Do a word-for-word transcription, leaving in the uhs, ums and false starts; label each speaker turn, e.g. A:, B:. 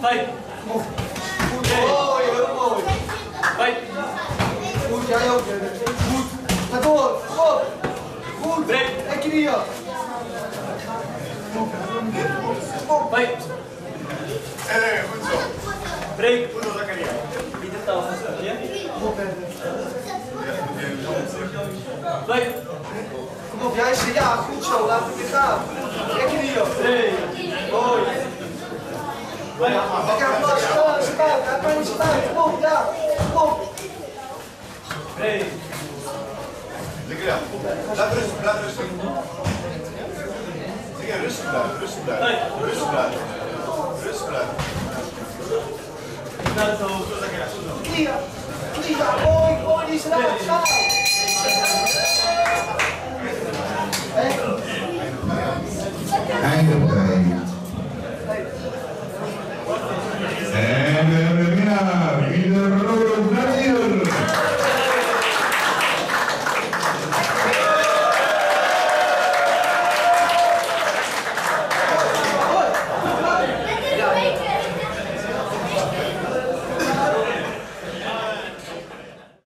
A: Vijf.
B: Goed, mooi, heel mooi.
A: Vijf.
B: Goed, jij ook. Goed. Ga door, op. Goed.
A: Breek.
B: En knieën.
A: Vijf.
C: Eh, goed zo.
A: Breek.
C: Goed zo, Zakaria.
A: Niet de tafel staan, ja?
B: Goed, Ben.
A: Vijf.
B: Kom op, jij zegt ja, goed zo, laat het weer gaan. En knieën.
A: Twee.
B: Mooi.
A: Vijf.
B: Kijk, maar staan, staan, hij kan niet staan. Kom op, ja. Kom op.
A: Twee.
C: Zakaria, laat rustig, laat rustig. Zakaria, rustig blijven, rustig blijven. Rustig blijven. Rustig blijven.
A: Naar het hoofd.
B: Knieën. Knieën, mooi, mooi, die is eruit. Gaan.